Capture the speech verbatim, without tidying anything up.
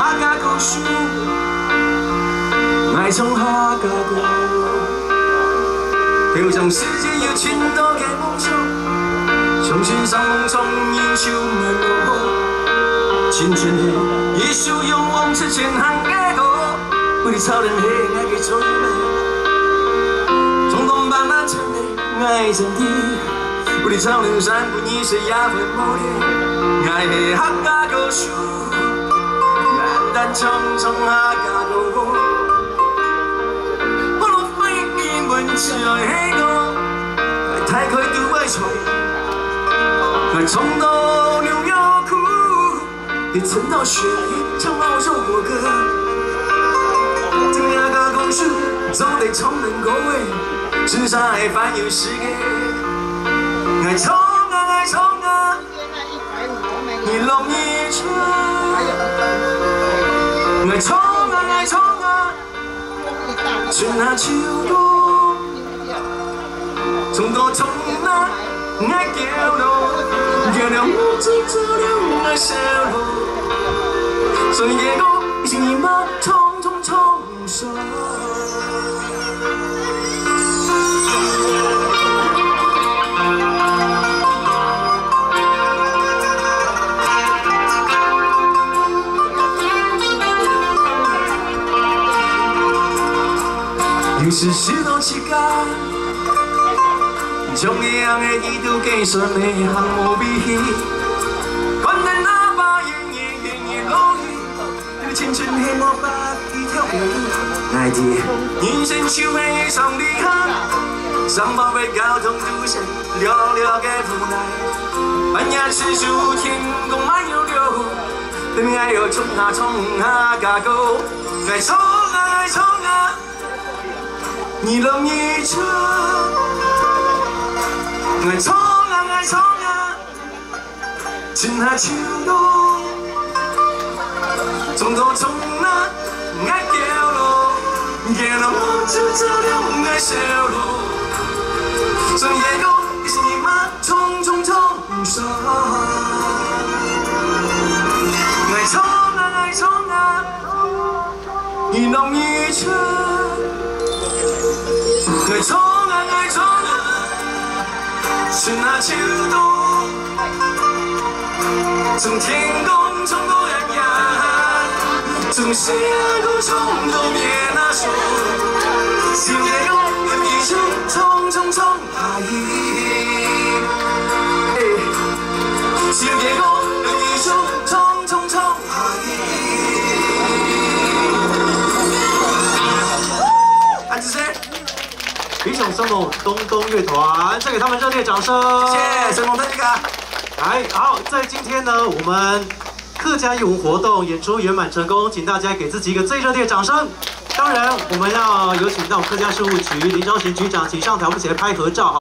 客家故事，爱唱客家歌，飘上世界要穿多嘅梦想，相信上梦中英雄们路，青春的一首勇往直前行嘅歌，为你超人黑爱嘅做美，从东慢慢成的爱真谛，为你超人山不逆水也会磨练，爱的客家故事。 但唱唱客家歌，我落飞天文唱起歌，太开都爱唱，爱冲到纽约哭，也沉到雪里唱澳洲国歌。听客家故事，走得充满各位，世上爱反有世界，爱唱啊爱唱啊，你lòng一唱。 爱唱啊爱唱啊，春夏秋冬，从头从那爱叫咯，叫了我走走了爱笑咯，所以夜歌是你妈冲冲冲说。 又是许多乞丐，将一样的意图给上的项目比起，看得那把夜夜夜夜落雨，对青春黑魔法一条路，爱的人生就会上厉害，上报被交通堵塞，寥寥的无奈，半夜吃素天空慢悠悠，对爱要冲啊冲啊加油，爱冲啊爱冲啊。 你lòng一唱，爱唱啊爱唱啊，春夏秋冬，从头从那爱叫咯，叫了我就走了爱笑咯，所以夜歌是你妈冲冲冲说，爱唱啊爱唱啊，你lòng一唱。 爱唱啊爱唱啊，春夏秋冬，从天空冲过人间，从西安路冲到别那说，小野公有一首冲冲冲阿姨，小野公有一首冲冲冲阿姨，安子谁？ 李炯生猛东东乐团，再给他们热烈掌声！谢谢生猛的这个。来，好，在今天呢，我们客家艺文活动演出圆满成功，请大家给自己一个最热烈的掌声。当然，我们要有请到客家事务局林昭贤局长，请上台，我们一起来拍合照。